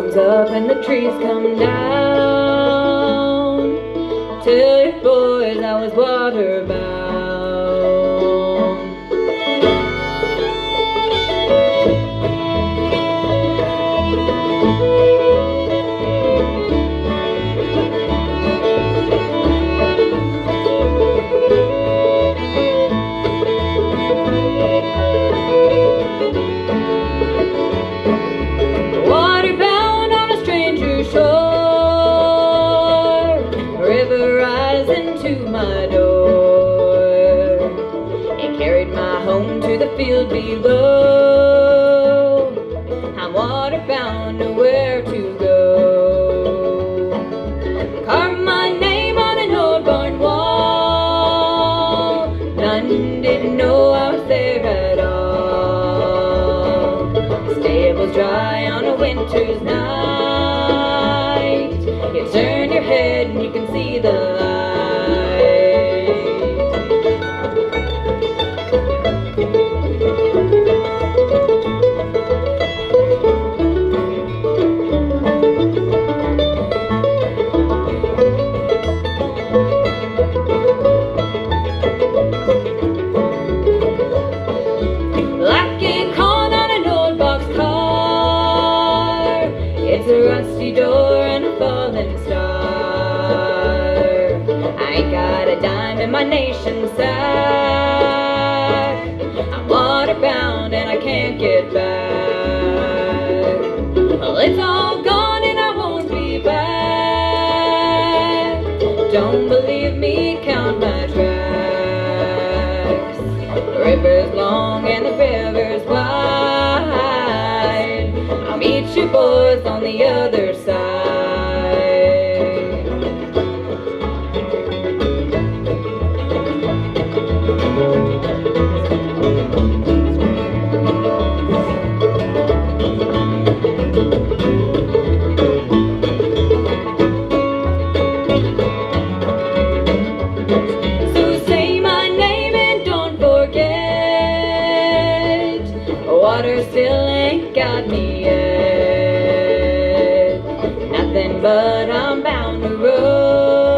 comes up and the trees come down. Tell your boys I was waterbound. My door, it carried my home to the field below. I'm waterbound, nowhere to go. Carved my name on an old barn wall. None didn't know I was there at all. The stable's dry on a winter's night. You turn your head and you can see the light. It's a rusty door and a falling star. I ain't got a dime in my nation's sack. I'm waterbound and I can't get back. Well, it's all gone and I won't be back. Don't believe me, count my tracks. The river's long and the river's wide. I'll meet you boys on the other side. So say my name and don't forget, water still ain't got me yet. Nothing but I'm bound to roll.